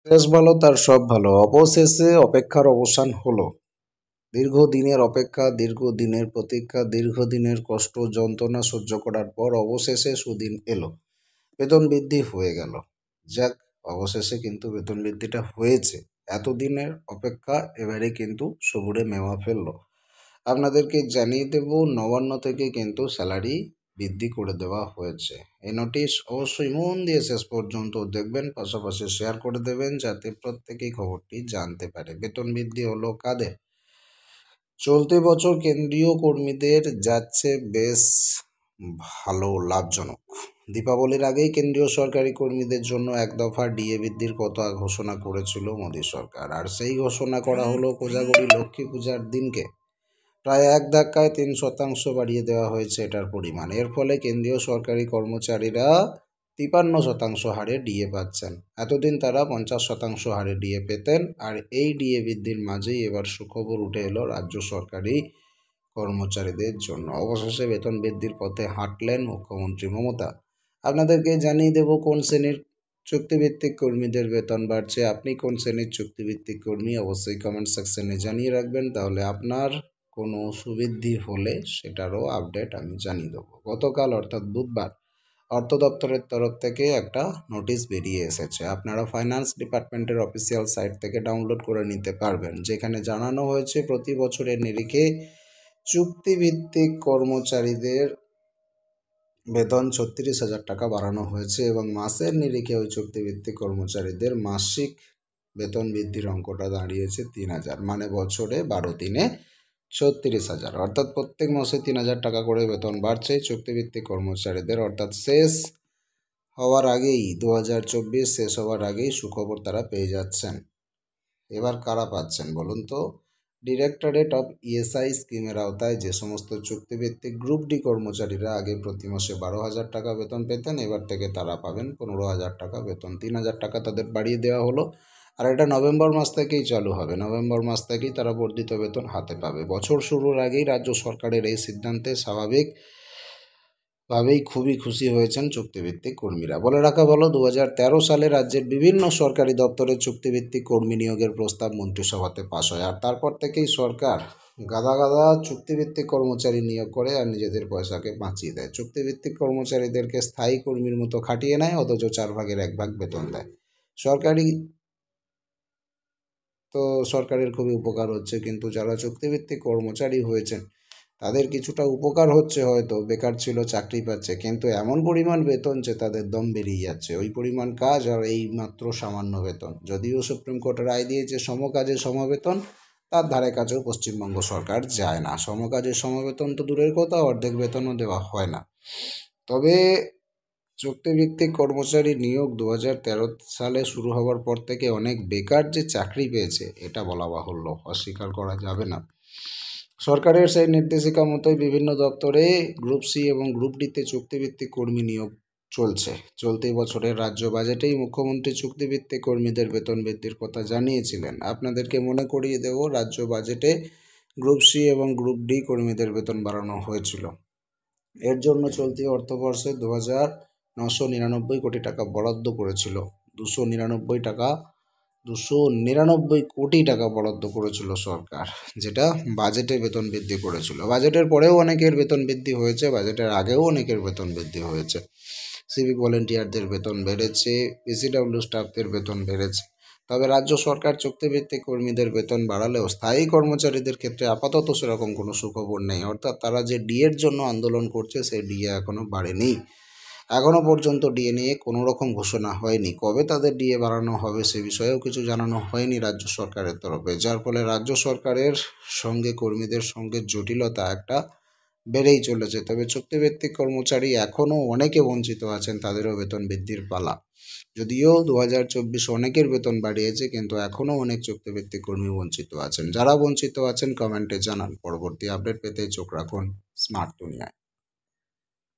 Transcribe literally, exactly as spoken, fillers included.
শেষ ভালো তার সব ভালো। অবশেষে অপেক্ষার অবসান হলো। দীর্ঘদিনের অপেক্ষা, দীর্ঘদিনের প্রতীক্ষা, দীর্ঘদিনের কষ্ট যন্ত্রণা সহ্য করার পর অবশেষে সুদিন এলো। বেতন বৃদ্ধি হয়ে গেল। যাক, অবশেষে কিন্তু বেতন বৃদ্ধিটা হয়েছে। এতদিনের অপেক্ষা এবারে কিন্তু সবুরে মেওয়া ফেললো। আপনাদেরকে জানিয়ে দেব, নবান্ন থেকে কিন্তু স্যালারি বৃদ্ধি করে দেওয়া হয়েছে। এই নোটিশ অবশ্যই মন দিয়ে শেষ পর্যন্ত দেখবেন, পাশাপাশি শেয়ার করে দেবেন যাতে প্রত্যেকেই খবরটি জানতে পারে। বেতন বৃদ্ধি হলো কাদের? চলতি বছর কেন্দ্রীয় কর্মীদের যাচ্ছে বেশ ভালো, লাভজনক। দীপাবলির আগেই কেন্দ্রীয় সরকারি কর্মীদের জন্য এক দফা ডিএ বৃদ্ধির কথা ঘোষণা করেছিল মোদী সরকার, আর সেই ঘোষণা করা হলো কোজাগরী লক্ষ্মী পূজার দিনকে। প্রায় এক ধাক্কায় তিন শতাংশ বাড়িয়ে দেওয়া হয়েছে এটার পরিমাণ। এর ফলে কেন্দ্রীয় সরকারি কর্মচারীরা তিপান্ন শতাংশ হারে ডিএ পাচ্ছেন। এতদিন তারা পঞ্চাশ শতাংশ হারে ডিএ পেতেন। আর এই ডিএ বৃদ্ধির মাঝেই এবার সুখবর উঠে এলো রাজ্য সরকারি কর্মচারীদের জন্য। অবশেষে বেতন বৃদ্ধির পথে হাঁটলেন মুখ্যমন্ত্রী মমতা। আপনাদেরকে জানিয়ে দেব কোন শ্রেণীর চুক্তিভিত্তিক কর্মীদের বেতন বাড়ছে। আপনি কোন শ্রেণীর চুক্তিভিত্তিক কর্মী অবশ্যই কমেন্ট সেকশনে জানিয়ে রাখবেন, তাহলে আপনার কোনো সুবৃদ্ধি হলে সেটারও আপডেট আমি জানিয়ে দেবো। গতকাল অর্থাৎ বুধবার অর্থ দপ্তরের তরফ থেকে একটা নোটিশ বেরিয়ে এসেছে। আপনারা ফাইন্যান্স ডিপার্টমেন্টের অফিসিয়াল সাইট থেকে ডাউনলোড করে নিতে পারবেন, যেখানে জানানো হয়েছে প্রতি বছরের নিরিখে চুক্তিভিত্তিক কর্মচারীদের বেতন ছত্রিশ হাজার টাকা বাড়ানো হয়েছে এবং মাসের নিরিখে ওই চুক্তিভিত্তিক কর্মচারীদের মাসিক বেতন বৃদ্ধির অঙ্কটা দাঁড়িয়েছে তিন হাজার, মানে বছরে বারো দিনে ছত্রিশ হাজার, অর্থাৎ প্রত্যেক মাসে তিন হাজার টাকা করে বেতন বাড়ছে চুক্তিভিত্তিক কর্মচারীদের। অর্থাৎ শেষ হওয়ার আগেই দু হাজার চব্বিশ শেষ হওয়ার আগেই সুখবর তারা পেয়ে যাচ্ছেন। এবার কারা পাচ্ছেন বলুন তো? ডিরেক্টরেট অফ ইএসআই স্কিমের আওতায় যে সমস্ত চুক্তিভিত্তিক গ্রুপ ডি কর্মচারীরা আগে প্রতি মাসে বারো হাজার টাকা বেতন পেতেন, এবার থেকে তারা পাবেন পনেরো হাজার টাকা বেতন। তিন হাজার টাকা তাদের বাড়িয়ে দেওয়া হলো। আর এটা নভেম্বর মাস থেকেই চালু হবে। নভেম্বর মাস থেকেই তারা বর্ধিত বেতন হাতে পাবে। বছর শুরুর আগেই রাজ্য সরকারের এই সিদ্ধান্তে স্বাভাবিক ভাবেই খুবই খুশি হয়েছেন চুক্তিভিত্তিক কর্মীরা। বলে রাখা ভালো, দু হাজার তেরো সালে রাজ্যের বিভিন্ন সরকারি দপ্তরে চুক্তিভিত্তিক কর্মী নিয়োগের প্রস্তাব মন্ত্রিসভাতে পাশ হয়, আর তারপর থেকেই সরকার গাদা গাদা চুক্তিভিত্তিক কর্মচারী নিয়োগ করে আর নিজেদের পয়সাকে বাঁচিয়ে দেয়। চুক্তিভিত্তিক কর্মচারীদেরকে স্থায়ী কর্মীর মতো খাটিয়ে নেয়, অথচ চার ভাগের এক ভাগ বেতন দেয়। সরকারি তো সরকারের খুবই উপকার হচ্ছে, কিন্তু যারা চুক্তিভিত্তিক কর্মচারী হয়েছেন তাদের কিছুটা উপকার হচ্ছে, হয়তো বেকার ছিল চাকরি পাচ্ছে, কিন্তু এমন পরিমাণ বেতন যে তাদের দম বেরিয়ে যাচ্ছে। ওই পরিমাণ কাজ আর এই মাত্র সামান্য বেতন। যদিও সুপ্রিম কোর্ট রায় দিয়েছে সমকাজে সমবেতন, তার ধারে কাছেও পশ্চিমবঙ্গ সরকার যায় না। সমকাজে সমবেতন তো দূরের কথা, অর্ধেক বেতনও দেওয়া হয় না। তবে চুক্তিভিত্তিক কর্মচারী নিয়োগ দু হাজার তেরো সালে শুরু হওয়ার পর থেকে অনেক বেকার যে চাকরি পেয়েছে এটা বলা বাহুল্য, অস্বীকার করা যাবে না। সরকারের সেই নির্দেশিকা মতোই বিভিন্ন দপ্তরে গ্রুপ সি এবং গ্রুপ ডিতে চুক্তিভিত্তিক কর্মী নিয়োগ চলছে। চলতি বছরের রাজ্য বাজেটেই মুখ্যমন্ত্রী চুক্তিভিত্তিক কর্মীদের বেতন বৃদ্ধির কথা জানিয়েছিলেন। আপনাদেরকে মনে করিয়ে দেব, রাজ্য বাজেটে গ্রুপ সি এবং গ্রুপ ডি কর্মীদের বেতন বাড়ানো হয়েছিল। এর জন্য চলতি অর্থবর্ষে দু হাজার নশো নিরানব্বই কোটি টাকা বরাদ্দ করেছিল। দুশো নিরানব্বই টাকা দুশো নিরানব্বই কোটি টাকা বরাদ্দ করেছিল সরকার, যেটা বাজেটে বেতন বৃদ্ধি করেছিল। বাজেটের পরেও অনেকের বেতন বৃদ্ধি হয়েছে, বাজেটের আগেও অনেকের বেতন বৃদ্ধি হয়েছে। সিভিক ভলেন্টিয়ারদের বেতন বেড়েছে, পিসিডাব্লিউ স্টাফদের বেতন বেড়েছে। তবে রাজ্য সরকার চুক্তিভিত্তিক কর্মীদের বেতন বাড়ালেও স্থায়ী কর্মচারীদের ক্ষেত্রে আপাতত সেরকম কোনো সুখবর নেই। অর্থাৎ তারা যে ডিএর জন্য আন্দোলন করছে সেই ডিএ এখনও বাড়েনি। এখনও পর্যন্ত ডিএ নিয়ে কোনো রকম ঘোষণা হয়নি। কবে তাদের ডিএ বাড়ানো হবে সে বিষয়েও কিছু জানানো হয়নি রাজ্য সরকারের তরফে, যার ফলে রাজ্য সরকারের সঙ্গে কর্মীদের সঙ্গে জটিলতা একটা বেড়েই চলেছে। তবে চুক্তিভিত্তিক কর্মচারী এখনও অনেকে বঞ্চিত আছেন, তাদেরও বেতন বৃদ্ধির পালা। যদিও দু হাজার চব্বিশ অনেকের বেতন বাড়িয়েছে, কিন্তু এখনও অনেক চুক্তিভিত্তিক কর্মী বঞ্চিত আছেন। যারা বঞ্চিত আছেন কমেন্টে জানান। পরবর্তী আপডেট পেতে চোখ রাখুন স্মার্ট দুনিয়ায়।